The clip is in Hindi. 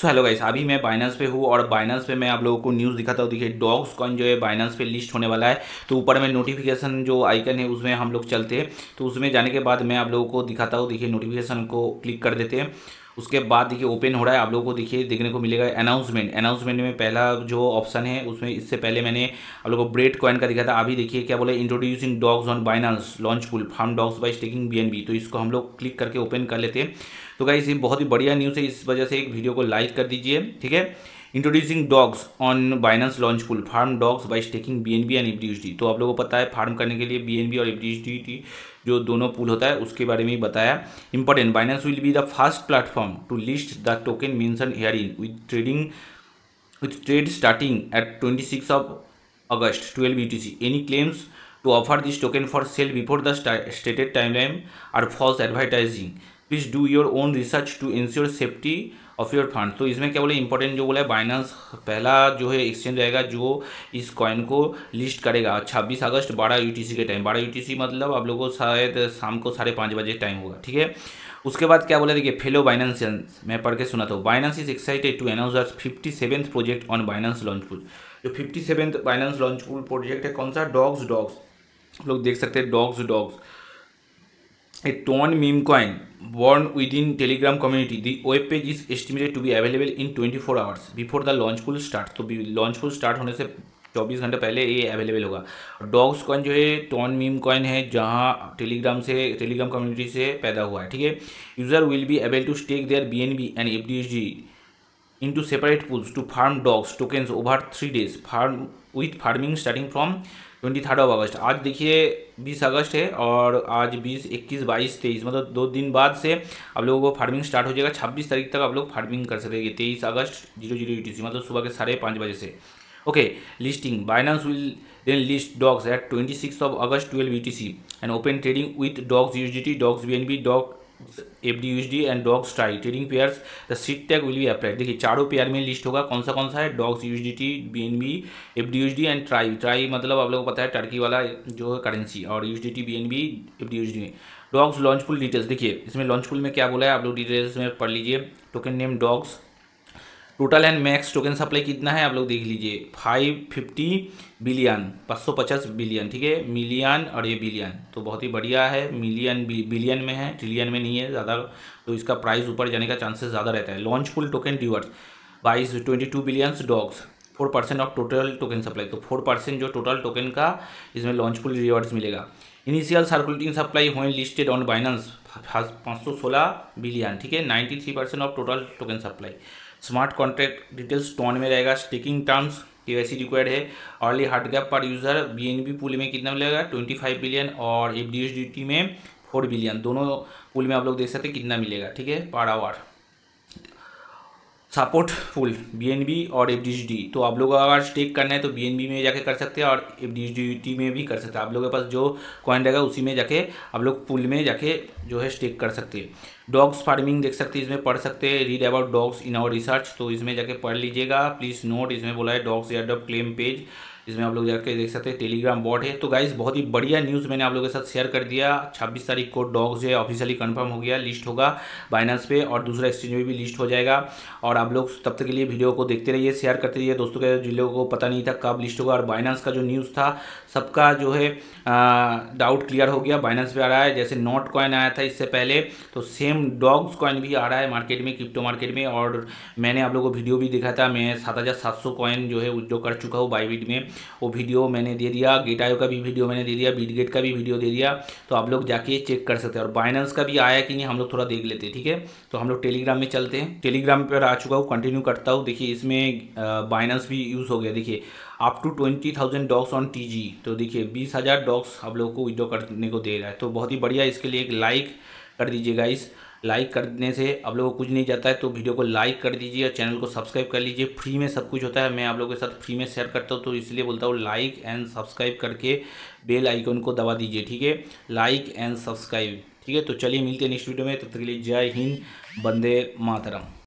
सो हेलो गाइस, अभी मैं बाइनेंस पे हूँ और बाइनेंस पे मैं आप लोगों को न्यूज़ दिखाता हूँ। देखिए डॉग्स कॉइन जो है बाइनेंस पे लिस्ट होने वाला है। तो ऊपर में नोटिफिकेशन जो आइकन है उसमें हम लोग चलते हैं। तो उसमें जाने के बाद मैं आप लोगों को दिखाता हूँ। देखिए नोटिफिकेशन को क्लिक कर देते हैं। उसके बाद देखिए ओपन हो रहा है। आप लोगों को देखिए देखने को मिलेगा अनाउंसमेंट। अनाउंसमेंट में पहला जो ऑप्शन है उसमें इससे पहले मैंने आप लोगों को ब्रेड कॉइन का दिखा था। अभी देखिए क्या बोले, introducing dogs on Binance launch pool farm dogs by staking BNB। तो इसको हम लोग क्लिक करके ओपन कर लेते हैं। तो गाइस ये बहुत ही बढ़िया न्यूज़ है, इस वजह से एक वीडियो को लाइक कर दीजिए, ठीक है। Introducing dogs on Binance launch pool farm dogs by staking BNB and FDUSD। तो आप लोगों को पता है फार्म करने के लिए BNB और FDUSD जो दोनों पुल होता है उसके बारे में ही बताया। Important, Binance will be the first platform to list the token mention here in with trade starting at 26 of August 12 UTC. Any claims to offer this token for sale before the stated timeline are false advertising. Please do your own research to ensure safety of your fund. तो इसमें क्या बोले, इंपॉर्टेंट जो बोला है, बाइनेंस पहला जो है एक्सचेंज रहेगा जो इस कॉइन को लिस्ट करेगा 26 अगस्त 12 UTC के टाइम। 12 UTC मतलब आप लोगों को शायद शाम को 5:30 बजे टाइम होगा, ठीक है। उसके बाद क्या बोला, देखिए फेलो बाइनेंसियंस, मैं पढ़ के सुनाता हूँ। Binance is excited to announce the 57th project on Binance launch pool. जो 57th बाइनेंस लॉन्च पुल प्रोजेक्ट है कौन सा, डॉग्स। आप लोग देख सकते हैं DOGS. A torn meme coin born within Telegram community. The web page is estimated to be available in 24 hours before the launch pool start. तो लॉन्च पुल स्टार्ट होने से 24 घंटे पहले ये अवेलेबल होगा। डॉग्स कॉइन जो है टॉन मीम कॉइन है, जहाँ टेलीग्राम कम्युनिटी से पैदा हुआ है, ठीक है। User will be able to stake their BNB and FDUSD into separate pools to farm dogs tokens over 3 days with farming starting from 23rd of August। आज देखिए 20 अगस्त है और आज 20, 21, 22, 23 मतलब 2 दिन बाद से आप लोगों को फार्मिंग स्टार्ट हो जाएगा। 26 तारीख तक आप लोग फार्मिंग कर सकते हैं। 23 अगस्त 00 UTC मतलब सुबह के 5:30 बजे से। Okay, listing, Binance will then list DOGS at 26 of August 12 UTC and open trading with DOGS USDT, DOGS BNB, dog FDUSD and DOGS TRY trading pairs. The seed tag will be applied. देखिए चारों पेयर में लिस्ट होगा। कौन सा है, DOGS USDT, BNB, FDUSD and TRY मतलब आप लोगों को पता है टर्की वाला जो है करेंसी, और USDT, BNB, FDUSD में। डॉग्स लॉन्च पुल डिटेल्स, देखिए इसमें लॉन्च पुल में क्या बोला है आप लोग डिटेल्स में पढ़ लीजिए। Token name DOGS, total and max token supply कितना है आप लोग देख लीजिए, 550 बिलियन, 550 बिलियन, ठीक है। मिलियन और ये बिलियन, तो बहुत ही बढ़िया है। मिलियन बिलियन में है, ट्रिलियन में नहीं है ज़्यादा, तो इसका प्राइस ऊपर जाने का चांसेस ज़्यादा रहता है। Launch pool token reserve 22 billions DOGS, 4% of total token supply. तो 4% जो टोटल टोकन का इसमें लॉन्च पुल रिवर्स मिलेगा। Initial circulating supply when listed on Binance 516 billion, ठीक है। 93% of total token supply. Smart contract details TON में रहेगा। स्टेकिंग टर्म्स KYC रिक्वायर्ड है। अर्ली हार्ड गैप पर यूज़र BNB पुल में कितना मिलेगा, 25 बिलियन, और FDUSD में 4 बिलियन। दोनों पुल में आप लोग देख सकते हैं कितना मिलेगा, ठीक है, per hour. Separate pool BNB और FDUSD, तो आप लोग अगर स्टेक करना है तो BNB में जाके कर सकते हैं और FDUSD में भी कर सकते हैं। आप लोगों के पास जो कॉइन रहेगा उसी में जाके आप लोग पुल में जाके जो है स्टेक कर सकते हैं। डॉग्स फार्मिंग देख सकते हैं, इसमें पढ़ सकते हैं। Read about DOGS in our research, तो इसमें जाके पढ़ लीजिएगा। प्लीज़ नोट, इसमें बोला है डॉग्स एयरड्रॉप क्लेम पेज, इसमें आप लोग जाके देख सकते हैं। टेलीग्राम बॉट है। तो गाइस बहुत ही बढ़िया न्यूज़ मैंने आप लोगों के साथ शेयर कर दिया। 26 तारीख को डॉग्स है ऑफिशियली कंफर्म हो गया, लिस्ट होगा बाइनेंस पे और दूसरा एक्सचेंज में भी लिस्ट हो जाएगा। और आप लोग तब तक के लिए वीडियो को देखते रहिए, शेयर करते रहिए दोस्तों के, जिन लोगों को पता नहीं था कब लिस्ट होगा। और बाइनेंस का जो न्यूज़ था सबका जो है डाउट क्लियर हो गया। बाइनेंस पे आ रहा है, जैसे नॉट कॉइन आया था इससे पहले, तो सेम डॉग्स कॉइन भी आ रहा है मार्केट में, क्रिप्टो मार्केट में। और मैंने आप लोगों को वीडियो भी दिखा था, मैं 7700 कॉइन जो है विड्रॉ कर चुका हूँ बाइबिट में, वो वीडियो मैंने दे दिया। गेटायो का भी वीडियो मैंने दे दिया, बिटगेट का भी वीडियो दे दिया, तो आप लोग जाके चेक कर सकते हैं। और बाइनेंस का भी आया कि नहीं हम लोग थोड़ा देख लेते हैं, ठीक है। तो हम लोग टेलीग्राम में चलते हैं। टेलीग्राम पर आ चुका हूँ, कंटिन्यू करता हूँ। देखिए इसमें बाइनेंस भी यूज़ हो गया। देखिए up to 20,000 DOGS on TG, तो देखिए 20,000 डॉग्स आप लोगों को विड्रॉ करने को दे रहा है, तो बहुत ही बढ़िया। इसके लिए एक लाइक कर दीजिएगा। इस लाइक करने से आप लोगों को कुछ नहीं जाता है, तो वीडियो को लाइक कर दीजिए और चैनल को सब्सक्राइब कर लीजिए। फ्री में सब कुछ होता है, मैं आप लोगों के साथ फ्री में शेयर करता हूँ, तो इसलिए बोलता हूँ लाइक एंड सब्सक्राइब करके बेल आइकन को दबा दीजिए, ठीक है। लाइक एंड सब्सक्राइब, ठीक है। तो चलिए मिलते हैं नेक्स्ट वीडियो में, तब तक के लिए जय हिंद, वंदे मातरम।